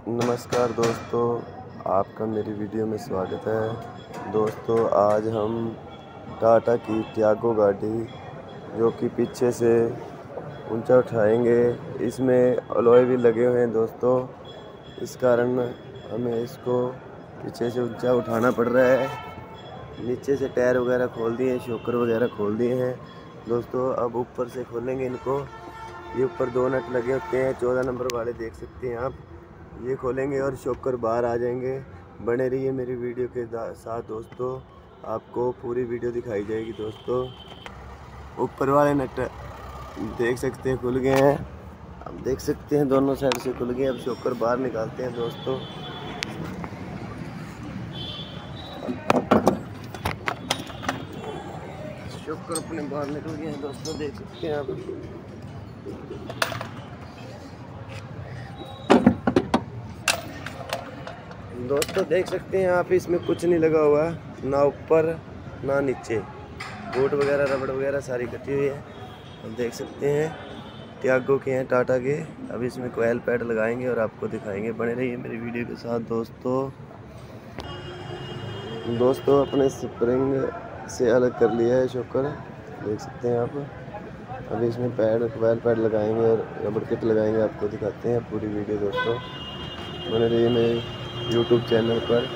नमस्कार दोस्तों, आपका मेरी वीडियो में स्वागत है। दोस्तों आज हम टाटा की टियागो गाड़ी जो कि पीछे से ऊंचा उठाएंगे। इसमें अलॉय भी लगे हुए हैं दोस्तों, इस कारण हमें इसको पीछे से ऊंचा उठाना पड़ रहा है। नीचे से टायर वगैरह खोल दिए हैं, शॉकर वगैरह खोल दिए हैं दोस्तों। अब ऊपर से खोलेंगे इनको। ये ऊपर 2 नट लगे होते हैं, 14 नंबर वाले, देख सकते हैं आप। ये खोलेंगे और शॉकर बाहर आ जाएंगे। बने रहिए मेरी वीडियो के साथ दोस्तों, आपको पूरी वीडियो दिखाई जाएगी दोस्तों। ऊपर वाले नट देख सकते हैं खुल गए हैं, आप देख सकते हैं दोनों साइड से खुल गए। अब शॉकर बाहर निकालते हैं दोस्तों। शॉकर अपने बाहर निकल गए हैं दोस्तों, देख सकते हैं आप। दोस्तों देख सकते हैं आप, इसमें कुछ नहीं लगा हुआ, ना ऊपर ना नीचे। बोट वगैरह रबड़ वगैरह सारी कटी हुई है। आप देख सकते हैं टियागो के हैं, टाटा के। अब इसमें कोयल पैड लगाएंगे और आपको दिखाएंगे। बने रहिए मेरी वीडियो के साथ दोस्तों अपने स्प्रिंग से अलग कर लिया है शॉकर, देख सकते हैं आप। अभी इसमें कोयल पैड लगाएंगे और रबड़ किट लगाएंगे, आपको दिखाते हैं पूरी वीडियो दोस्तों। बने रहिए मेरे YouTube चैनल पर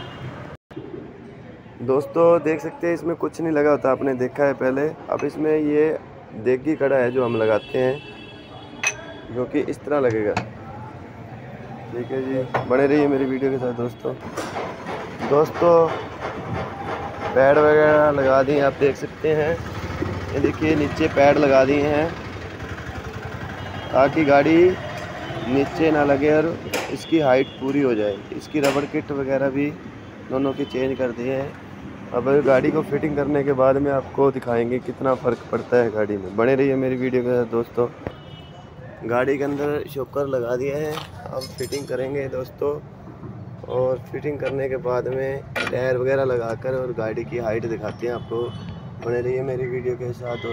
दोस्तों। देख सकते हैं इसमें कुछ नहीं लगा होता, आपने देखा है पहले। अब इसमें ये देगी कड़ा है जो हम लगाते हैं, जो कि इस तरह लगेगा। ठीक है जी, बने रहिए मेरी वीडियो के साथ दोस्तों पैड वगैरह लगा दिए, आप देख सकते हैं। ये देखिए नीचे पैड लगा दिए हैं ताकि गाड़ी नीचे ना लगे और इसकी हाइट पूरी हो जाए। इसकी रबड़ किट वगैरह भी दोनों की चेंज कर दिए हैं। अब गाड़ी को फिटिंग करने के बाद में आपको दिखाएंगे कितना फ़र्क पड़ता है गाड़ी में। बने रहिए मेरी वीडियो के साथ दोस्तों। गाड़ी के अंदर शॉकर लगा दिया है, अब फिटिंग करेंगे दोस्तों। और फिटिंग करने के बाद में टायर वगैरह लगाकर और गाड़ी की हाइट दिखाते हैं आपको। बने रहिए मेरी वीडियो के साथ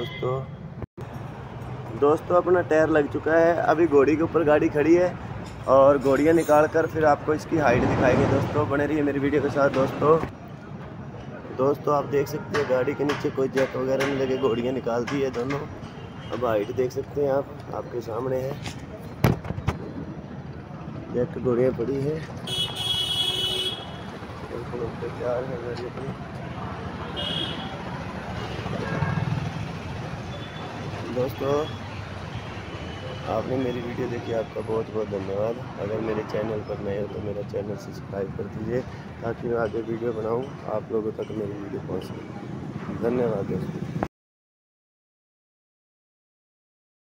दोस्तों अपना टायर लग चुका है। अभी घोड़ी के ऊपर गाड़ी खड़ी है और घोड़ियाँ निकाल कर फिर आपको इसकी हाइट दिखाएंगे दोस्तों। बने रहिए मेरी वीडियो के साथ दोस्तों आप देख सकते हैं गाड़ी के नीचे कोई जैक वगैरह नहीं लगे, घोड़ियाँ निकाल दी है दोनों। अब हाइट देख सकते हैं आप, आपके सामने है। जैक घोड़ियाँ पड़ी है, तैयार है गाड़ी अपनी। दोस्तों आपने मेरी वीडियो देखी, आपका बहुत बहुत धन्यवाद। अगर मेरे चैनल पर नए हो तो मेरा चैनल सब्सक्राइब कर दीजिए ताकि मैं आगे वीडियो बनाऊं, आप लोगों तक मेरी वीडियो पहुंच सके। धन्यवाद दोस्तों।